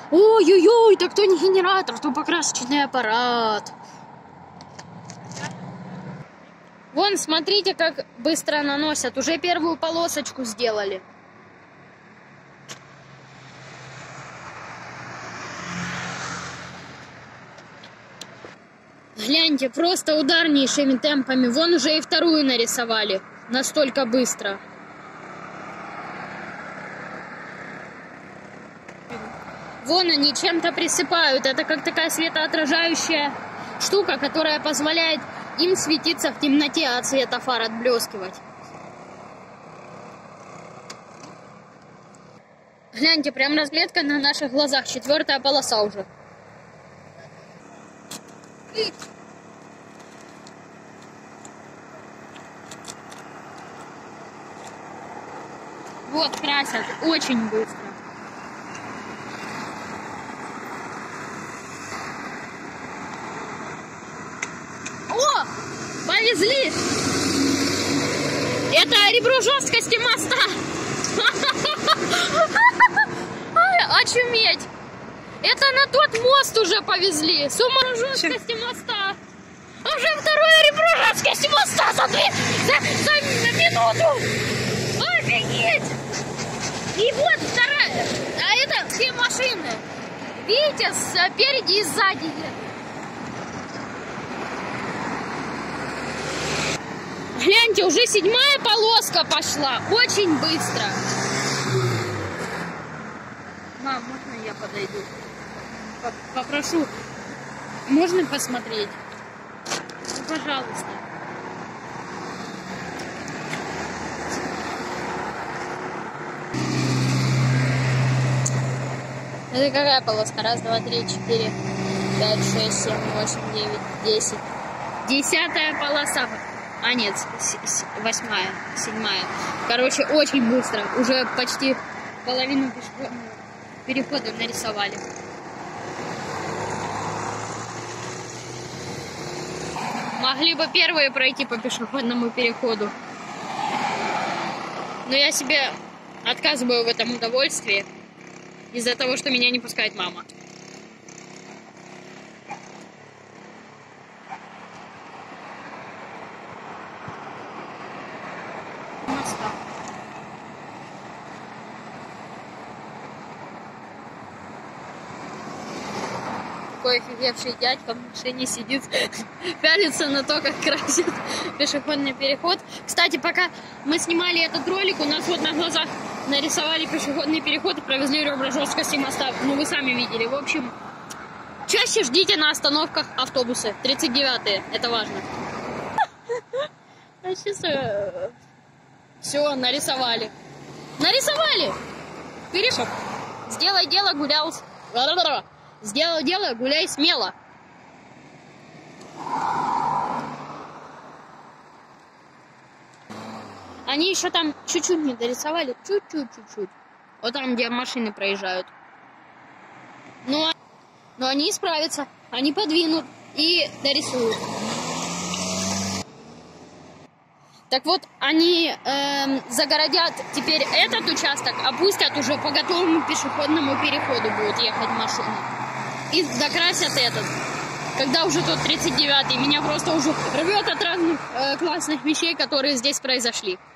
Ой-ой-ой, так то не генератор, то покрасочный аппарат. Вон, смотрите, как быстро наносят. Уже первую полосочку сделали. Гляньте, просто ударнейшими темпами. Вон уже и вторую нарисовали. Настолько быстро. Вон они чем-то присыпают. Это как такая светоотражающая штука, которая позволяет им светиться в темноте, от света фар отблескивать. Гляньте, прям разглядка на наших глазах. 4-я полоса уже. Вот, красят очень быстро. О, повезли! Это ребро жесткости моста. Очуметь! Это на тот мост уже повезли. Сумма жесткости моста. Уже второе ребро жесткости моста за минуту. Офигеть! И вот вторая. А это все машины. Видите, спереди и сзади едут. Гляньте, уже 7-я полоска пошла. Очень быстро. Мам, можно я подойду? Попрошу. Можно посмотреть? Ну, пожалуйста. Это какая полоска? Раз, два, три, 4, 5, 6, 7, 8, 9, 10. 10-я полоса. А нет, 8-я, 7-я. Короче, очень быстро. Уже почти половину перехода нарисовали. Могли бы первые пройти по пешеходному переходу. Но я себе отказываю в этом удовольствии из-за того, что меня не пускает мама. Такой офигевший дядька в машине сидит, пялится на то, как красит пешеходный переход. Кстати, пока мы снимали этот ролик, у нас вот на глазах нарисовали пешеходный переход и провезли ребра жесткости моста. Ну, вы сами видели. В общем, чаще ждите на остановках автобусы. 39-е, это важно. А сейчас все, нарисовали. Нарисовали! Переход. Сделай дело, гулял. Сделал дело, гуляй смело. Они еще там чуть-чуть не дорисовали. Чуть-чуть. Вот там, где машины проезжают. Но они исправятся. Они подвинут и дорисуют. Так вот, они загородят теперь этот участок, опустят уже по готовому пешеходному переходу будут ехать машины. И докрасят этот. Когда уже тот 39-й, меня просто уже рвет от разных классных вещей, которые здесь произошли.